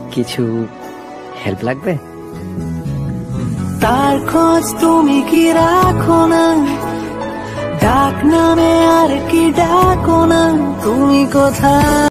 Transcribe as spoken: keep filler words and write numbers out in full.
কিছু হেল্প লাগবে? তার খোঁজ তুমি কি রাখো না, ডাক নামে আর কি ডাকো না, তুমি কোথায়?